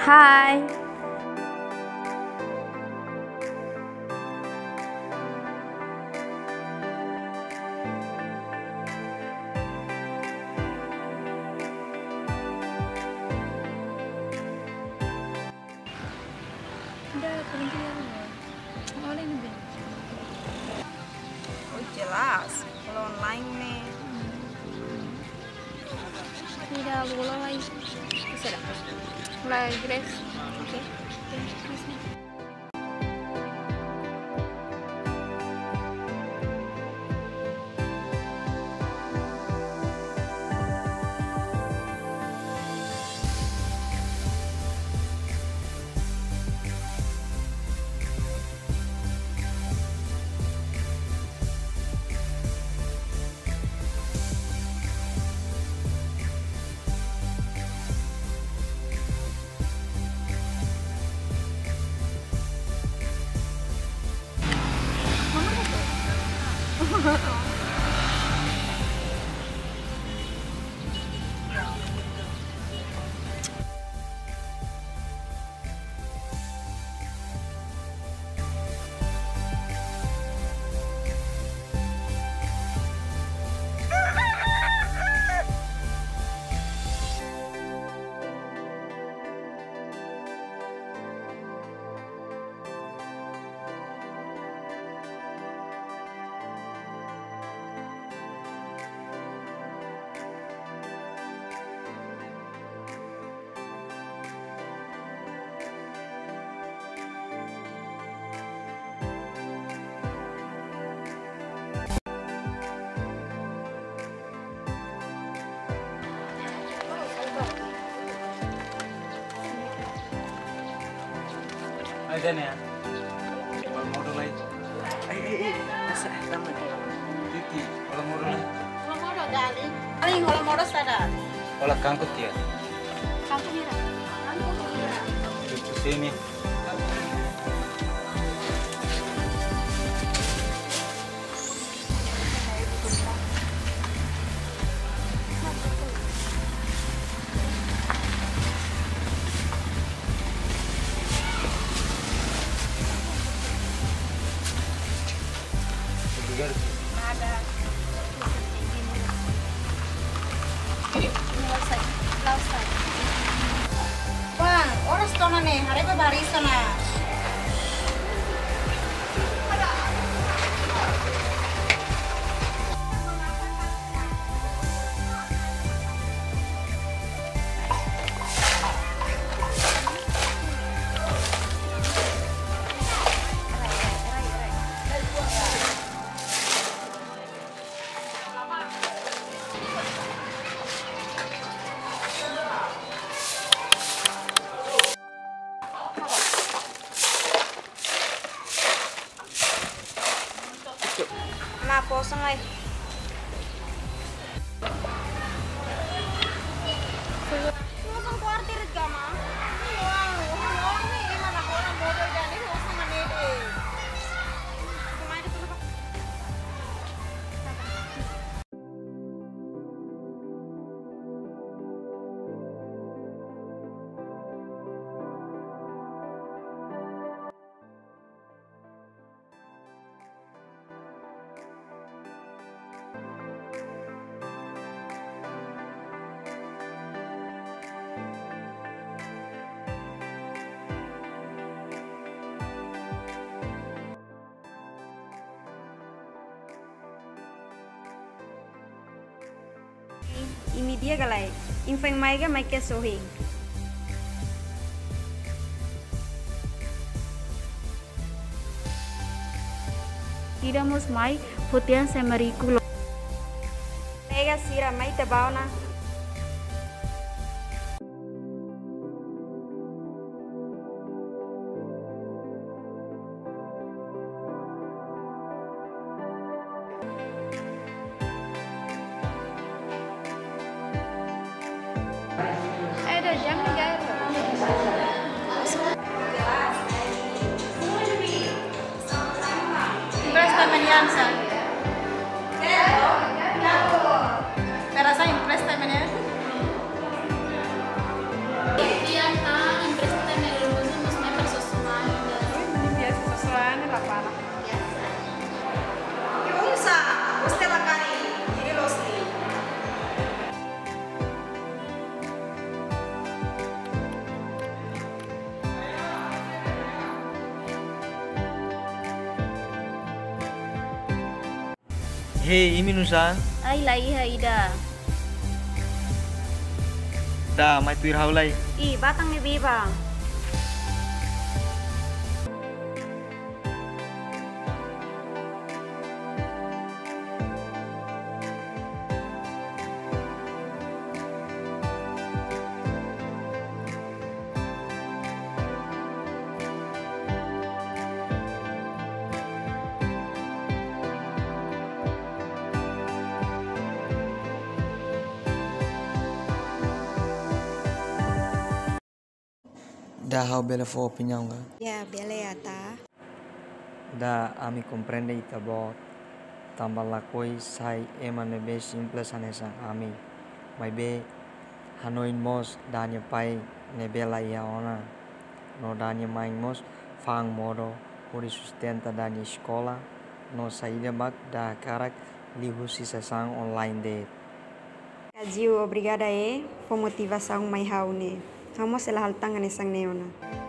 Hai. Udah, berhenti ya. Oleh ini, Ben. Oh jelas, kalau online nih. Tidak boleh lagi. Bisa dah. Mulai, Grace. Oke. Oke. Ada nih ya. Kalau mau mulai. Asa taman. Titi, kalau mau mulai. Kalau mau galing. Kalau mau sadar. Kalau kangkut ya. Kamu Mira. Di sini. Ada. Bang, orang setengah nih, hari apa barisan ah? Nah, kosong lagi. Kosong kuartir juga mah. Wow, nih mana orang bodoh dan ini kosong mana deh. Kemarin itu apa? Ini dia galai. Infeng mai ga mai ke sohing. Tiramos mai putian semariku. Mega sira mai te bauna. Ada jam nih guys. Impress temen Yansa. Merasa impress temennya. Iya, kan. Hei, imi nusa. Ai lai ha ida. Da, mai tuir haulai. I batang ni biba. Da, hau bela fo opinião ga. Ya, bele ya ta. Da, ami comprende ita bot. Tambal lakoi sai emane be simple sanesang ami. Mai be hanoin mos danya pai ne bela ia ona. No danya main mos fang modo uri sustenta danya escola. No saída bak da karak lihu sisasang online de. Kajiu, obrigada por motivação mais raune. Vamos ela haltanga nesang neona.